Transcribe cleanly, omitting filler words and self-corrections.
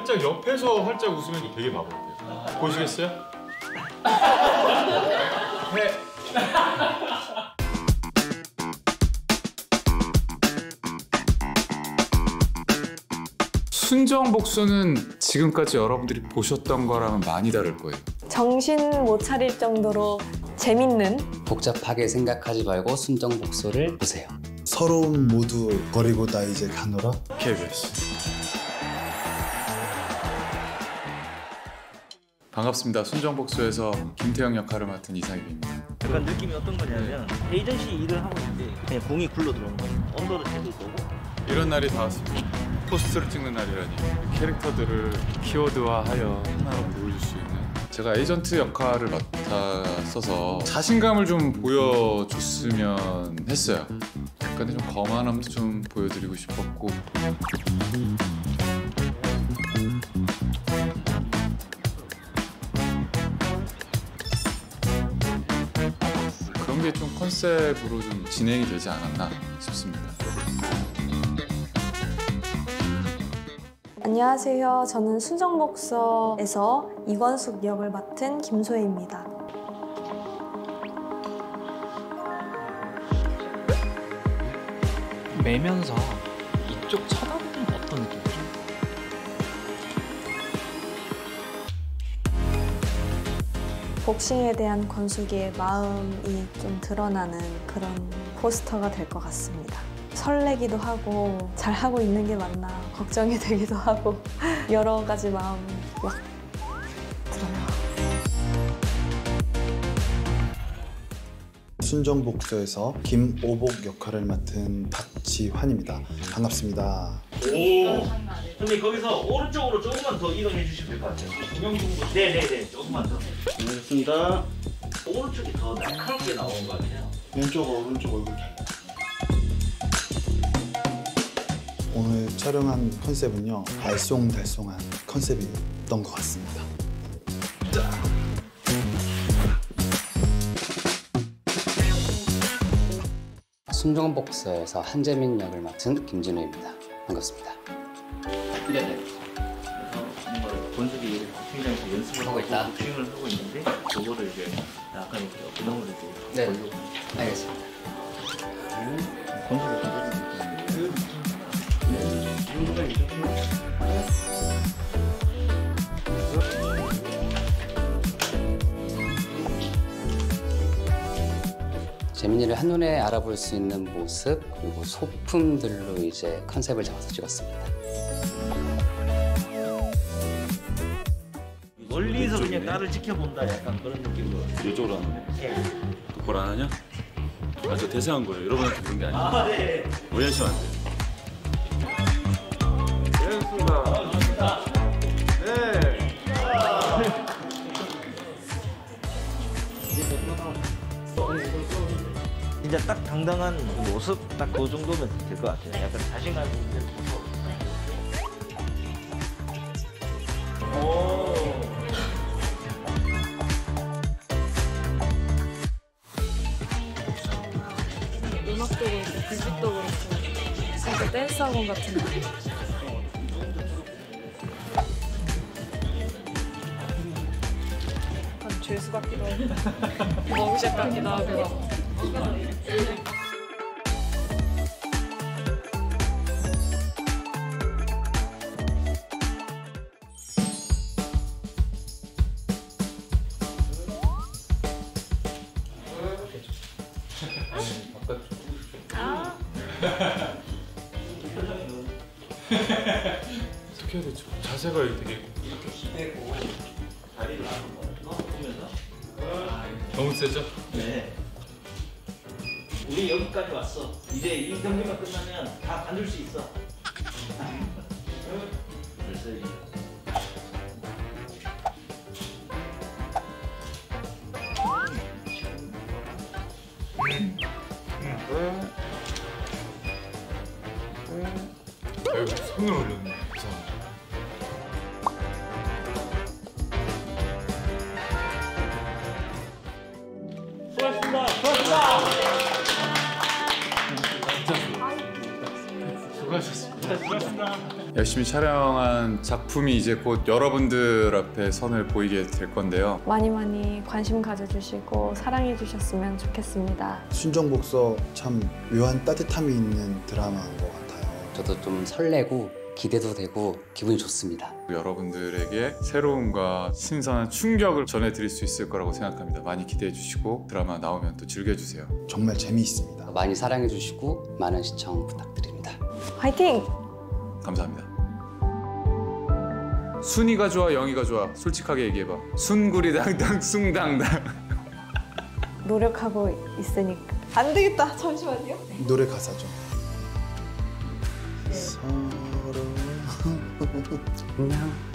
살짝 옆에서 활짝 웃으면 되게 바보 같아요. 보시겠어요? 네. 순정복수는 지금까지 여러분들이 보셨던 거랑은 많이 다를 거예요. 정신 못 차릴 정도로 재밌는, 복잡하게 생각하지 말고 순정복수를 보세요. 서러움 모두 버리고 나 이제 가노라. KBS. 반갑습니다. 순정복수에서 김태형 역할을 맡은 이상입니다. 약간 느낌이 어떤 거냐면 에이전시 일을 하고 있는데 그냥 공이 굴러 들어온 거예요. 언더를 해줄 거고. 이런 날이 다 왔습니다. 포스트를 찍는 날이라니. 캐릭터들을 키워드화하여 하나로 보여줄 수 있는, 제가 에이전트 역할을 맡았어서 자신감을 좀 보여줬으면 했어요. 약간의 좀 거만함도 좀 보여드리고 싶었고, 그런 게 좀 컨셉으로 좀 진행이 되지 않았나 싶습니다. 안녕하세요. 저는 순정복서에서 이권숙 역을 맡은 김소혜입니다. 매면서 이쪽 쳐다보는 어떤 느낌이죠? 복싱에 대한 권숙의 마음이 좀 드러나는 그런 포스터가 될 것 같습니다. 설레기도 하고 잘하고 있는 게 맞나 걱정이 되기도 하고 여러 가지 마음이 막 들어요. 순정복수에서 김오복 역할을 맡은 박지환입니다. 반갑습니다. 오. 근데 거기서 오른쪽으로 조금만 더 이동해 주시면 될 것 같아요. 두명 정도. 네네네. 조금만 더. 알겠습니다. 오른쪽이 더 날카롭게 나오는 것 같아요. 왼쪽 오른쪽 얼굴 달라요. 오늘 촬영한 컨셉은요, 알쏭달쏭한 컨셉이었던 것 같습니다. 순정복수에서 한재민 역을 맡은 김진우입니다. 반갑습니다. 네네. 그래서 뭔가 권숙이 복싱장에서 연습을 하고 있다. 복싱을 하고 있는데 그거를 이제 약간 부담을 이제 걸고. 알겠습니다. 권숙이 가져는 재민이를 한눈에 알아볼 수 있는 모습, 그리고 소품들로 이제 컨셉을 잡아서 찍었습니다. 멀리서 그냥 딸을 지켜본다 약간 그런 느낌으로. 이쪽으로 하는 거. 예. 똑바로 안 하냐? 아, 저 대사한 거예요. 여러분한테 그런 게 아니에요. 아 네. 오해하시면 안 돼요. 고맙습니다. 네. 진짜 딱 당당한 모습 딱 그 정도면 될 것 같아요. 약간 자신감 있는 모습. 오. 음악도 그렇고 불빛도 그렇고 진짜 댄스 학원 같은 거. 약간 죄수 같기도 하고 머그샷 같기도 하고. 어떻게 해야 되죠? 자세가 되게 기대고 다리를 보면서. 너무 세죠? 네. 우리 여기까지 왔어. 이제 이 경기가 끝나면 다 관둘 수 있어. 벌써 이제. 여기 손을 올렸네. 이상하네. 수고하셨습니다. 수고하셨습니다. 수고하셨습니다. 수고하셨습니다. 열심히 촬영한 작품이 이제 곧 여러분들 앞에 선을 보이게 될 건데요. 많이 많이 관심 가져주시고 사랑해 주셨으면 좋겠습니다. 순정복서 참 묘한 따뜻함이 있는 드라마인 것 같아요. 저도 좀 설레고 기대도 되고 기분이 좋습니다. 여러분들에게 새로움과 신선한 충격을 전해드릴 수 있을 거라고 생각합니다. 많이 기대해 주시고 드라마 나오면 또 즐겨주세요. 정말 재미있습니다. 많이 사랑해 주시고 많은 시청 부탁드립니다. 화이팅! 감사합니다. 순이가 좋아, 영이가 좋아? 솔직하게 얘기해봐. 순구리당당 숭당당. 노력하고 있으니까. 안 되겠다. 잠시만요. 노래 가사죠. 서로 안녕.